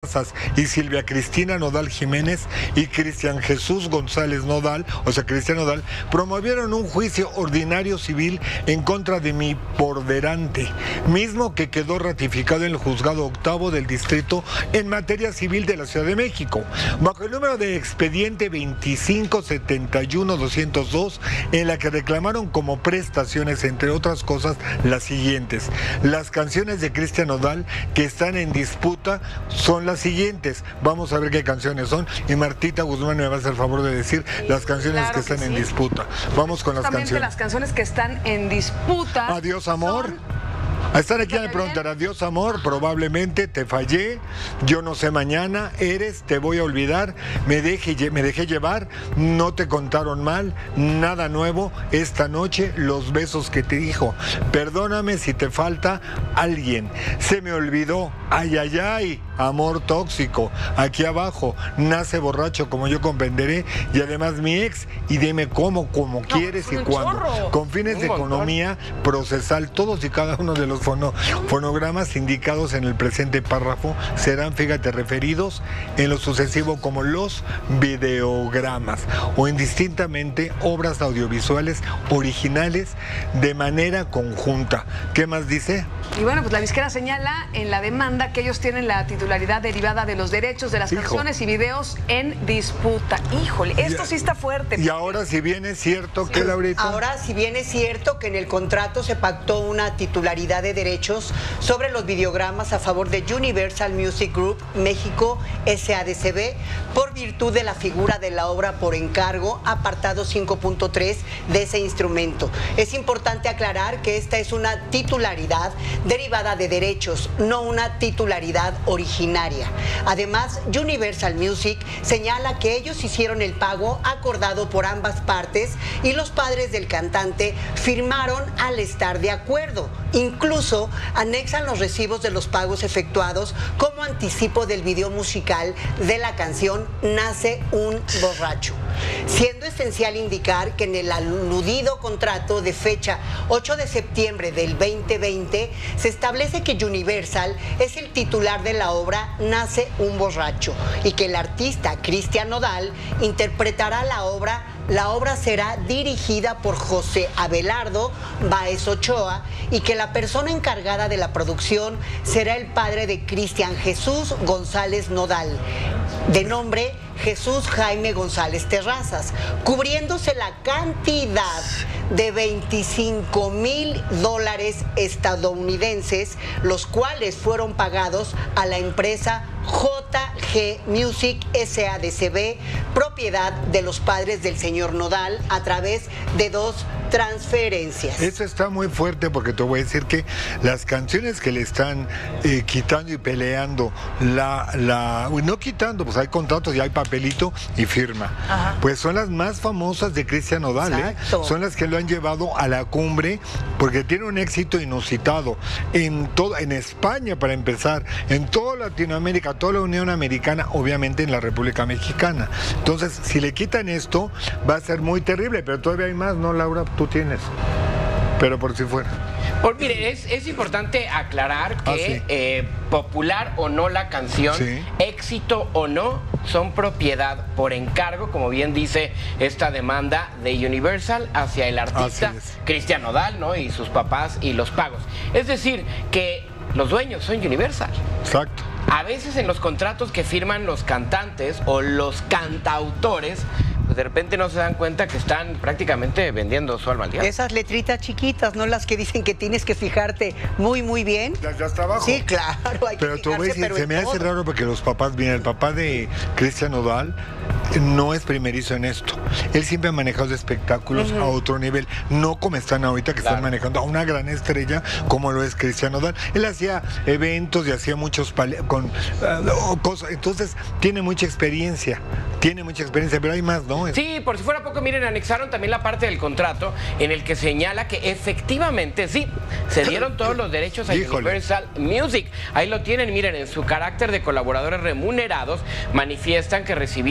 y Silvia Cristina Nodal Jiménez y Cristian Jesús González Nodal, o sea, Cristian Nodal, promovieron un juicio ordinario civil en contra de mi porderante, mismo que quedó ratificado en el juzgado octavo del distrito en materia civil de la Ciudad de México, bajo el número de expediente 2571-202, en la que reclamaron como prestaciones, entre otras cosas, las siguientes. Las canciones de Cristian Nodal que están en disputa son las siguientes. Vamos a ver qué canciones son y Martita Guzmán me va a hacer el favor de decir las canciones claro que están en disputa. Vamos con las canciones. Las canciones que están en disputa. Adiós, amor. A estar aquí me preguntar, adiós amor, probablemente te fallé, yo no sé mañana, eres, te voy a olvidar, me dejé llevar, no te contaron mal, nada nuevo, esta noche los besos que te dijo, perdóname si te falta alguien, se me olvidó, ay, ay, ay, amor tóxico, aquí abajo, nace borracho como yo comprenderé, y además mi ex, y dime cómo, como quieres y cuándo, con fines de economía procesal, todos y cada uno de los fonogramas indicados en el presente párrafo serán, fíjate, referidos en lo sucesivo como los videogramas o indistintamente obras audiovisuales originales de manera conjunta. ¿Qué más dice? Y bueno, pues la disquera señala en la demanda que ellos tienen la titularidad derivada de los derechos de las canciones y videos en disputa. Híjole, esto sí está fuerte. Y ahora, si bien es cierto que, Laurita... Ahora, si bien es cierto que en el contrato se pactó una titularidad de derechos sobre los videogramas a favor de Universal Music Group México SADCB por virtud de la figura de la obra por encargo, apartado 5.3 de ese instrumento. Es importante aclarar que esta es una titularidad derivada de derechos, no una titularidad originaria. Además, Universal Music señala que ellos hicieron el pago acordado por ambas partes y los padres del cantante firmaron al estar de acuerdo. Incluso anexan los recibos de los pagos efectuados como anticipo del video musical de la canción Nace un borracho, siendo esencial indicar que en el aludido contrato de fecha 8 de septiembre del 2020 se establece que Universal es el titular de la obra Nace un borracho y que el artista Cristian Nodal interpretará la obra. La obra será dirigida por José Abelardo Báez Ochoa y que la persona encargada de la producción será el padre de Cristian Jesús González Nodal, de nombre Jesús Jaime González Terrazas, cubriéndose la cantidad de $25,000 estadounidenses, los cuales fueron pagados a la empresa JG Music SADCB, propiedad de los padres del señor Nodal, a través de 2 transferencias. Eso está muy fuerte porque te voy a decir que las canciones que le están quitando y peleando, no quitando, pues hay contratos y hay papelito y firma. Ajá. Pues son las más famosas de Cristian Nodal, son las que lo han llevado a la cumbre porque tiene un éxito inusitado en España para empezar, en toda Latinoamérica, toda la Unión Americana, obviamente en la República Mexicana. Entonces, si le quitan esto, va a ser muy terrible, pero todavía hay más, ¿no, Laura? Tú tienes, pero por si fuera. Pues mire, es importante aclarar que popular o no la canción, éxito o no, son propiedad por encargo, como bien dice esta demanda de Universal hacia el artista Cristian Nodal, ¿no? Y sus papás y los pagos. Es decir, que los dueños son Universal. Exacto. A veces en los contratos que firman los cantantes o los cantautores, pues de repente no se dan cuenta que están prácticamente vendiendo su alma al diablo. Esas letritas chiquitas, ¿no? Las que dicen que tienes que fijarte muy, muy bien. Ya está abajo. Sí, claro, hay pero que tú ves, se me hace raro porque los papás, mira, el papá de Cristian Nodal no es primerizo en esto. Él siempre ha manejado espectáculos a otro nivel, no como están ahorita que están manejando a una gran estrella como lo es Cristian Nodal. Él hacía eventos y hacía muchos cosas, entonces tiene mucha experiencia, pero hay más, ¿no? Sí, por si fuera poco, miren, anexaron también la parte del contrato en el que señala que efectivamente sí, se dieron todos los derechos a Universal Music. Ahí lo tienen, miren, en su carácter de colaboradores remunerados, manifiestan que recibieron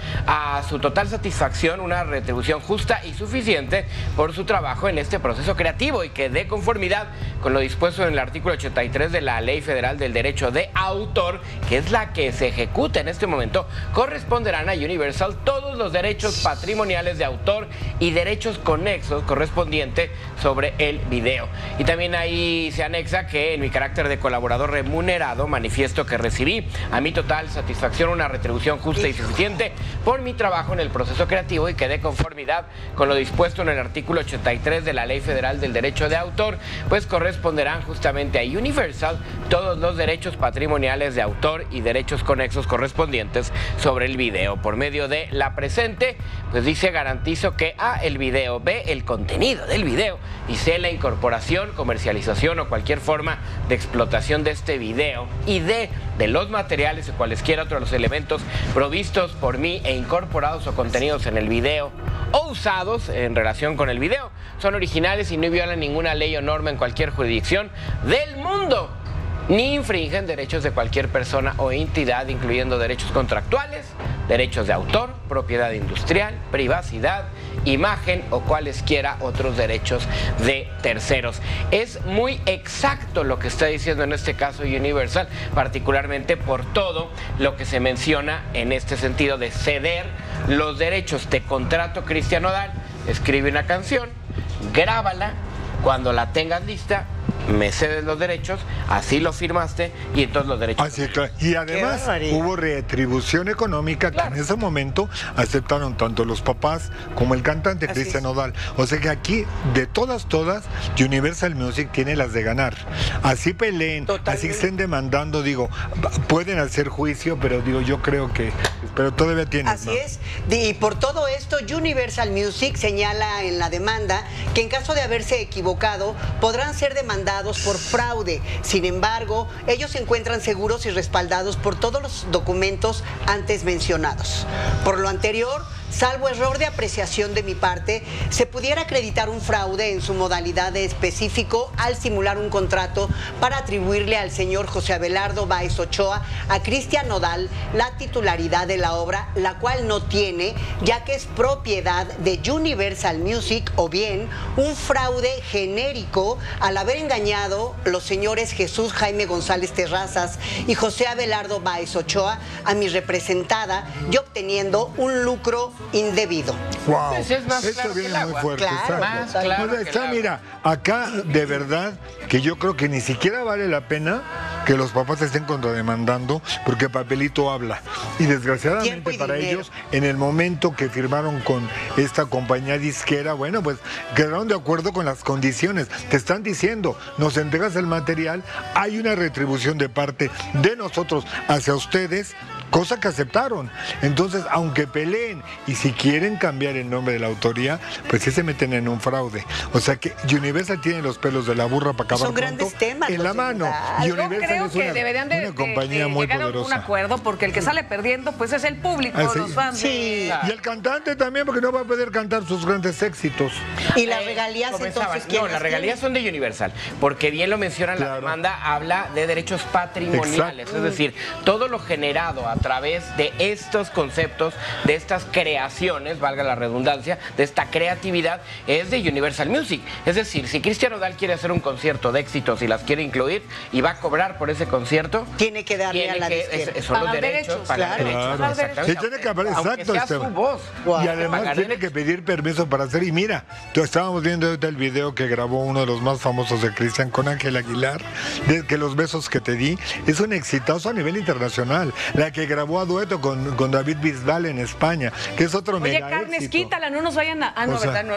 a su total satisfacción una retribución justa y suficiente por su trabajo en este proceso creativo y que de conformidad con lo dispuesto en el artículo 83 de la Ley Federal del Derecho de Autor, que es la que se ejecuta en este momento, corresponderán a Universal todos los derechos patrimoniales de autor y derechos conexos correspondientes sobre el video. Y también ahí se anexa que en mi carácter de colaborador remunerado manifiesto que recibí a mi total satisfacción una retribución justa y suficiente por mi trabajo en el proceso creativo y que de conformidad con lo dispuesto en el artículo 83 de la Ley Federal del Derecho de Autor, pues corresponderán justamente a Universal todos los derechos patrimoniales de autor y derechos conexos correspondientes sobre el video. Por medio de la presente, pues dice, garantizo que A, el video, B, el contenido del video y C, la incorporación, comercialización o cualquier forma de explotación de este video y D, de los materiales o cualesquiera otros los elementos provistos por mí e incorporados o contenidos en el video o usados en relación con el video son originales y no violan ninguna ley o norma en cualquier jurisdicción del mundo, ni infringen derechos de cualquier persona o entidad, incluyendo derechos contractuales, derechos de autor, propiedad industrial, privacidad, imagen o cualesquiera otros derechos de terceros. Es muy exacto lo que está diciendo en este caso Universal, particularmente por todo lo que se menciona en este sentido de ceder los derechos. Te contrato, Cristian Nodal, escribe una canción, grábala, cuando la tengas lista, me cedes los derechos, así lo firmaste y entonces los derechos. Así, claro. Y además hubo retribución económica que en ese momento aceptaron tanto los papás como el cantante Cristian Nodal. O sea que aquí, de todas, Universal Music tiene las de ganar. Así peleen, así estén demandando, digo, pueden hacer juicio, pero digo, yo creo que, pero todavía tienen. Así es. Y por todo esto, Universal Music señala en la demanda que en caso de haberse equivocado, podrán ser demandados por fraude. Sin embargo, ellos se encuentran seguros y respaldados por todos los documentos antes mencionados. Por lo anterior, salvo error de apreciación de mi parte, se pudiera acreditar un fraude en su modalidad de específico al simular un contrato para atribuirle al señor José Abelardo Báez Ochoa a Cristian Nodal la titularidad de la obra, la cual no tiene, ya que es propiedad de Universal Music, o bien un fraude genérico al haber engañado los señores Jesús Jaime González Terrazas y José Abelardo Báez Ochoa a mi representada y obteniendo un lucro indebido. Wow, pues es más esto claro viene muy fuerte. Claro, más claro que está, mira, acá de verdad que yo creo que ni siquiera vale la pena que los papás estén contrademandando, porque papelito habla. Y desgraciadamente para ellos, en el momento que firmaron con esta compañía disquera, bueno, pues quedaron de acuerdo con las condiciones. Te están diciendo, nos entregas el material, hay una retribución de parte de nosotros hacia ustedes, cosa que aceptaron. Entonces, aunque peleen y si quieren cambiar el nombre de la autoría, pues sí se meten en un fraude. O sea que Universal tiene los pelos de la burra para acabar Son grandes temas en la mano. Y Universal creo que deberían de compañía muy llegar poderosa. a un acuerdo, porque el que sale perdiendo pues es el público, los fans. Sí. Y el cantante también, porque no va a poder cantar sus grandes éxitos. Y las regalías, entonces, ¿quién no, las regalías son de Universal, porque bien lo mencionan, la demanda habla de derechos patrimoniales. Exacto. Es decir, todo lo generado a través de estos conceptos, de estas creaciones, valga la redundancia, de esta creatividad, es de Universal Music. Es decir, si Cristian Nodal quiere hacer un concierto de éxitos y las quiere incluir y va a cobrar por ese concierto, tiene que darle a la disquera. son los derechos, pagar derechos. Sí, tiene que haber, exacto, sea su voz. Y además tiene que pedir permiso para hacer. Y mira, estábamos viendo ahorita el video que grabó uno de los más famosos de Cristian con Ángel Aguilar, de que Los besos que te di, es un exitazo a nivel internacional. La que grabó a dueto con David Bisbal en España, que es otro Oye, mega Carnes, éxito. quítala, no nos vayan a... Ah, no, O sea, ¿verdad?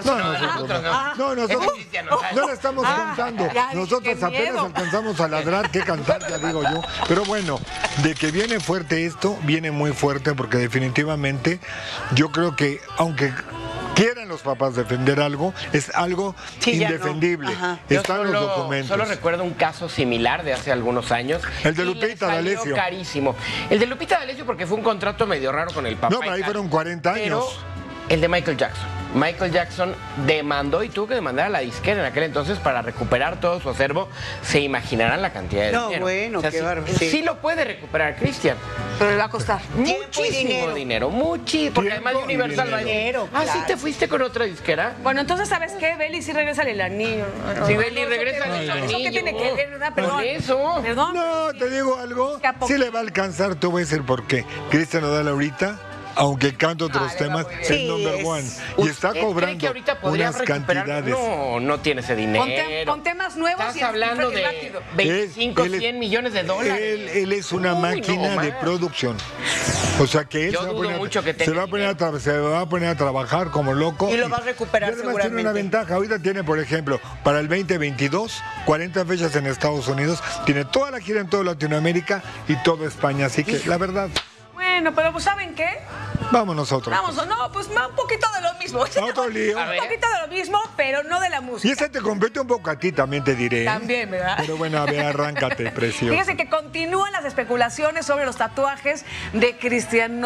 no, nosotros no la estamos cantando. Nosotros apenas alcanzamos a ladrar, que cantar, ya digo yo. Pero bueno, de que viene fuerte esto, viene muy fuerte, porque definitivamente yo creo que, aunque quieran los papás defender algo, es algo indefendible. Están los documentos. Solo recuerdo un caso similar de hace algunos años. El de Lupita D'Alessio. Carísimo. El de Lupita D'Alessio porque fue un contrato medio raro con el papá. No, pero ahí fueron 40 años. Pero el de Michael Jackson. Michael Jackson demandó y tuvo que demandar a la disquera en aquel entonces para recuperar todo su acervo. Se imaginarán la cantidad de dinero. No, bueno, qué bárbaro. Sí lo puede recuperar Cristian. Pero le va a costar. Muchísimo dinero, muchísimo. Porque además de Universal dinero. Ah, ¿sí te fuiste con otra disquera? Bueno, entonces, ¿sabes qué? Beli sí regresa el anillo. Sí, Beli regresa el anillo. ¿Eso qué tiene que ver, verdad? Perdón. Por eso. Perdón. No, te digo algo. Sí le va a alcanzar, te voy a decir por qué. Cristian Nodal ahorita, aunque canta otros temas, es Sí, number one. Y está ¿Cree cobrando que ahorita podría unas recuperar? cantidades. No tiene ese dinero. Con temas nuevos Estás y hablando de rápido. 25, 100 millones de dólares. Él es una Uy, máquina no de más. producción. O sea que él Yo se va, dudo mucho que se va a poner a trabajar como loco. Y lo va a recuperar y además seguramente. tiene una ventaja. Ahorita tiene, por ejemplo, para el 2022, 40 fechas en Estados Unidos. Tiene toda la gira en toda Latinoamérica y toda España. Así que, la verdad, Bueno, pero pues ¿saben qué? vamos nosotros. Vamos, no, pues un poquito de lo mismo. Otro lío. Un poquito de lo mismo, pero no de la música. Y ese te compete un poco a ti, también te diré. También, ¿verdad? Pero bueno, a ver, arráncate, precioso. Fíjese que continúan las especulaciones sobre los tatuajes de Cristian